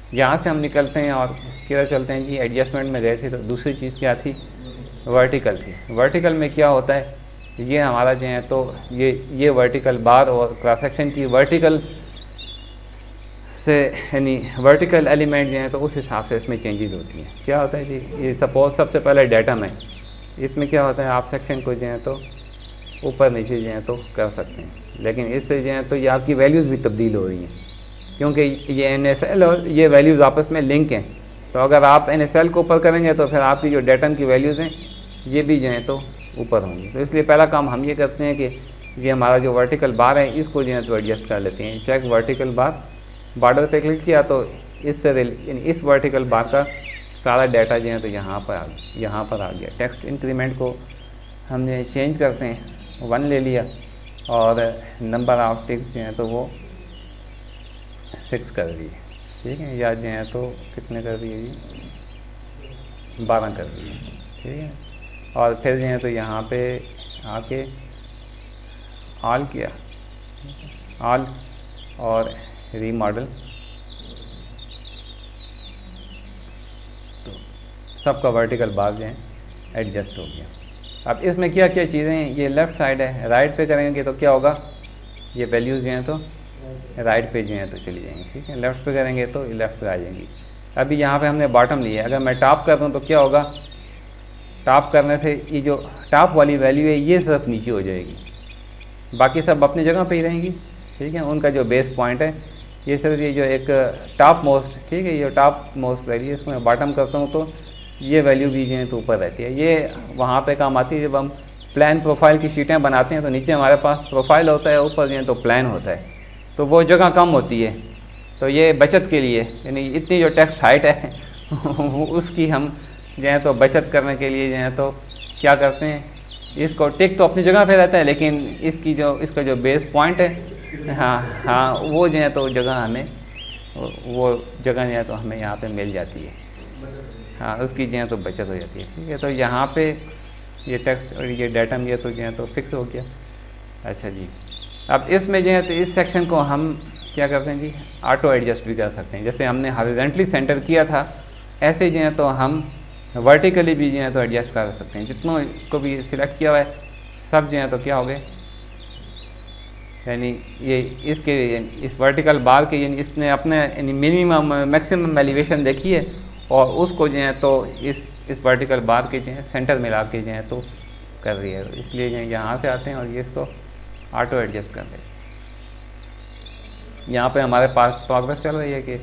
यहाँ से हम निकलते हैं और किधर चलते हैं जी, एडजस्टमेंट में गए थे तो दूसरी चीज़ क्या थी, वर्टिकल थी। वर्टिकल में क्या होता है, ये हमारा जो है तो ये वर्टिकल बार और क्रॉस सेक्शन की वर्टिकल से यानी वर्टिकल एलिमेंट जो है तो उस हिसाब से इसमें चेंजेस होती हैं। क्या होता है जी, ये सपोज सबसे पहले डेटम है, इसमें क्या होता है आप सेक्शन को जो है तो ऊपर नीचे जो है तो कर सकते हैं, लेकिन इससे जो है तो ये आपकी वैल्यूज़ भी तब्दील हो रही हैं, क्योंकि ये NSL और ये वैल्यूज़ आपस में लिंक हैं। तो अगर आप NSL को ऊपर करेंगे तो फिर आपकी जो डेटम की वैल्यूज़ हैं ये भी जो है तो ऊपर होंगी। तो इसलिए पहला काम हम ये करते हैं कि ये हमारा जो वर्टिकल बार है इसको जो है तो एडजस्ट कर लेते हैं। चेक वर्टिकल बार, बॉर्डर पे क्लिक किया तो इससे यानी इस वर्टिकल बार का सारा डाटा जो है तो यहाँ पर आ गया। टेक्स्ट इंक्रीमेंट को हमने चेंज करते हैं, 1 ले लिया और नंबर ऑफ टिक्स जो है तो वो 6 कर दिए, ठीक है, या जो है तो कितने कर दिए जी, 12 कर दिए, ठीक है। और फिर जो है तो यहाँ पे आके ऑल किया, ऑल और रीमॉडल, तो सबका वर्टिकल बार जो है एडजस्ट हो गया। अब इसमें क्या क्या चीज़ें हैं, ये लेफ़्ट साइड है, राइट पे करेंगे तो क्या होगा, ये वैल्यूज़ जो हैं तो राइट पे जो हैं तो चली जाएंगी, ठीक है। लेफ़्ट पे करेंगे तो लेफ़्ट पे आ जाएंगी। अभी यहाँ पे हमने बॉटम लिया है, अगर मैं टॉप कर दूँ तो क्या होगा, टॉप करने से ये जो टॉप वाली वैल्यू है ये सिर्फ नीचे हो जाएगी, बाकी सब अपनी जगह पे ही रहेंगी, ठीक है। उनका जो बेस पॉइंट है ये सिर्फ ये जो एक टॉप मोस्ट, ठीक है, ये टॉप मोस्ट वैल्यू, इसको मैं बॉटम करता हूँ तो ये वैल्यू भी जो है तो ऊपर रहती है। ये वहाँ पे काम आती है जब हम प्लान प्रोफाइल की शीटें बनाते हैं तो नीचे हमारे पास प्रोफाइल होता है, ऊपर जो है तो प्लान होता है, तो वो जगह कम होती है। तो ये बचत के लिए, यानी इतनी जो टेक्स्ट हाइट है उसकी हम जो है तो बचत करने के लिए जो है तो क्या करते हैं, इसको टिक तो अपनी जगह पे रहता है, लेकिन इसका जो बेस पॉइंट है, हाँ वो जो है तो जगह हमें वो जगह जो है तो हमें यहाँ पे मिल जाती है, हाँ उसकी जो है तो बचत हो जाती है, ठीक है। तो यहाँ पे ये टेक्स्ट और ये डेटम ये तो जो है तो फिक्स हो गया। अच्छा जी, अब इसमें जो है तो इस सेक्शन को हम क्या करते हैं जी, ऑटो एडजस्ट भी कर सकते हैं। जैसे हमने हॉरिजॉन्टली सेंटर किया था, ऐसे जो है तो हम वर्टिकली भी जो है तो एडजस्ट कर सकते हैं। जितनों को भी सिलेक्ट किया हुआ है सब जो है तो क्या हो गए, यानी ये इसके इस वर्टिकल बार के यानी इसने अपने यानी मिनिमम मैक्सिमम एलिवेशन देखी है और उसको जो है तो इस वर्टिकल बार के जो है सेंटर में ला के जो है तो कर रही है। इसलिए जो है यहाँ से आते हैं और ये इसको ऑटो एडजस्ट कर दें। यहाँ पे हमारे पास प्रोग्रेस चल रही है कि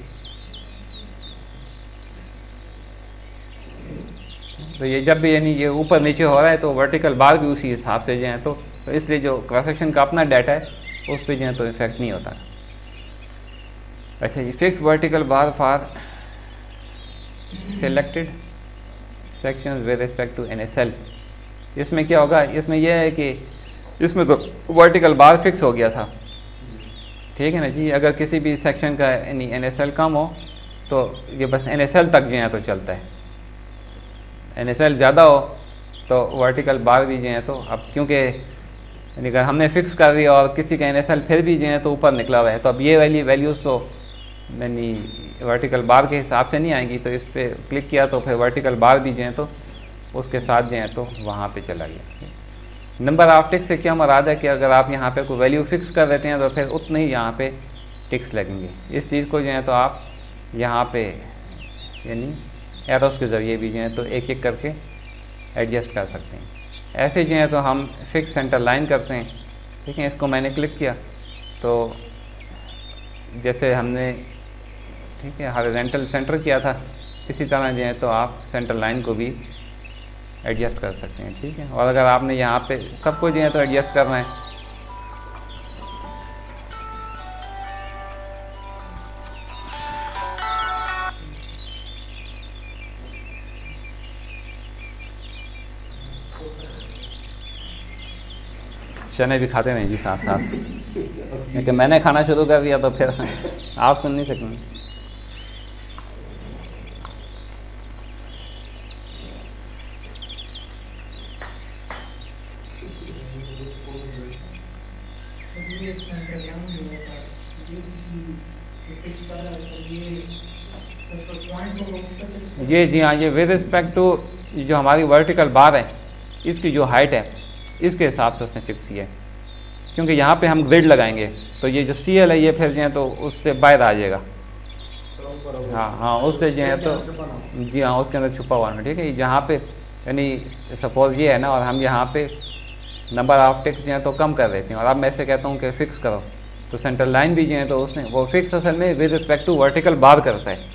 तो ये जब भी यानी ये ऊपर नीचे हो रहा है तो वर्टिकल बार भी उसी हिसाब से जो है तो इसलिए जो क्रॉस सेक्शन का अपना डाटा है उस पर जो है तो इफेक्ट नहीं होता। अच्छा, ये fix vertical bar for selected sections with respect to NSL। इसमें क्या होगा, इसमें यह है कि इसमें तो वर्टिकल बार फिक्स हो गया था, ठीक है ना जी। अगर किसी भी सेक्शन का यानी NSL कम हो तो ये बस NSL तक जो है तो चलता है, NSL ज़्यादा हो तो वर्टिकल बार भी जो है तो अब क्योंकि यानी अगर हमने फिक्स कर दिया और किसी का NSL फिर भी जो है तो ऊपर निकला हुआ है तो अब ये वाली वैल्यूज़ तो यानी वर्टिकल बार के हिसाब से नहीं आएंगी। तो इस पर क्लिक किया तो फिर वर्टिकल बार भी जो है तो उसके साथ जो है तो वहाँ पे चला गया। नंबर ऑफ टिक्स से क्या मुराद है कि अगर आप यहाँ पे कोई वैल्यू फिक्स कर देते हैं तो फिर उतने ही यहाँ पे टिक्स लगेंगे। इस चीज़ को जो है तो आप यहाँ पे यानी एरोस के ज़रिए भी जो है तो एक एक करके एडजस्ट कर सकते हैं। ऐसे जो है तो हम फिक्स सेंटर लाइन करते हैं, ठीक है। इसको मैंने क्लिक किया तो जैसे हमने ठीक है हॉरिजॉन्टल सेंटर किया था इसी तरह जो है तो आप सेंटर लाइन को भी एडजस्ट कर सकते हैं, ठीक है। और अगर आपने यहाँ पे सबको जो है तो एडजस्ट करना है चने भी खाते नहीं जी साथ साथ, लेकिन मैंने खाना शुरू कर दिया तो फिर आप सुन नहीं सकेंगे। ये जी हाँ, ये विद रिस्पेक्ट टू जो हमारी वर्टिकल बार है इसकी जो हाइट है इसके हिसाब से उसने फिक्स किया है, क्योंकि यहाँ पे हम ग्रिड लगाएंगे तो ये जो CL है ये फिर जो है तो उससे बाहर आ जाएगा। हाँ हाँ, उससे जो है तो जी हाँ उसके अंदर छुपा हुआ है, ठीक है। जहाँ पे यानी सपोज ये है ना, और हम यहाँ पे नंबर ऑफ टिक्स जो है तो कम कर देते हैं, और अब मैं ऐसे कहता हूँ कि फिक्स करो, तो सेंटर लाइन भी जो है तो उसने वो फिक्स असल में with respect to vertical bar करता है।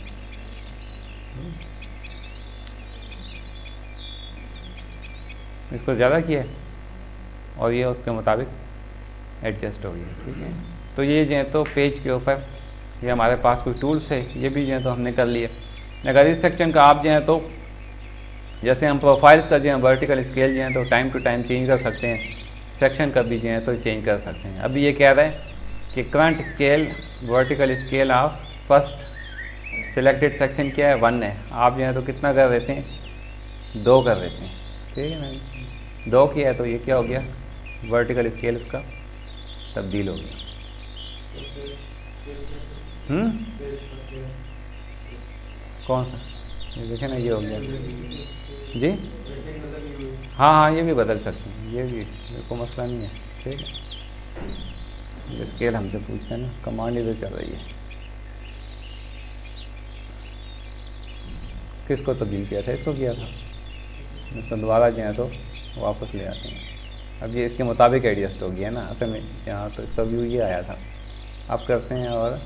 इसको ज़्यादा किया है और ये उसके मुताबिक एडजस्ट हो गया, ठीक है। तो ये जो है तो पेज के ऊपर ये हमारे पास कोई टूल्स है, ये भी जो है तो हमने कर लिए। अगर इस सेक्शन का आप जो है तो जैसे हम प्रोफाइल्स का जो है वर्टिकल स्केल जो है तो टाइम टू टाइम चेंज कर सकते हैं, सेक्शन का भी जो है तो चेंज कर सकते हैं। अभी ये कह रहा है कि current scale vertical scale of first selected section क्या है 1 है, आप जो है तो कितना कर देते हैं 2 कर देते हैं, ठीक है ना। 2 किया है तो ये क्या हो गया वर्टिकल स्केल उसका तब्दील हो गया। कौन सा ये देखें ना, ये हो गया जी। हाँ हाँ, ये भी बदल सकते हैं, ये भी कोई मसला नहीं है, ठीक है। ये स्केल हमसे पूछते हैं ना, कमांड इधर चल रही है। किसको तब्दील किया था, इसको किया था, इसको दोबारा जो है तो वापस ले आते हैं। अब ये इसके मुताबिक एडजस्ट हो गया ना, असल में यहाँ तो इसका व्यू ये आया था। अब करते हैं और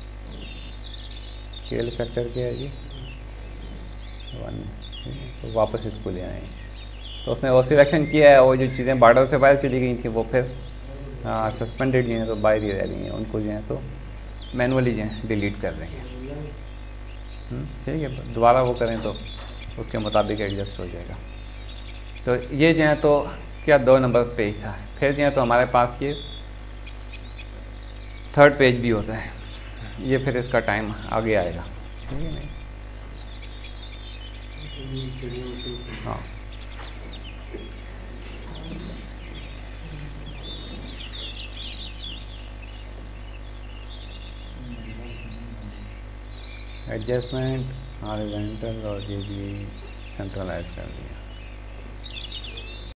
स्केल फैक्टर क्या है जी 1, तो वापस इसको ले आए। तो उसने वो सिलेक्शन किया है, वो जो चीज़ें बॉर्डर से बाहर चली गई थी वो फिर सस्पेंडेड जो है तो बाहर ही रह गई हैं, उनको जो है तो मैनुअली जो है डिलीट कर देंगे, ठीक है। दोबारा वो करें तो उसके मुताबिक एडजस्ट हो जाएगा। तो ये जो है तो क्या 2 नंबर पेज था। फिर जो है तो हमारे पास ये 3rd पेज भी होता है, ये फिर इसका टाइम आगे आएगा, ठीक है नहीं। हाँ एडजस्टमेंट हॉरिजॉन्टल और ये भी सेंट्रलाइज कर दिया।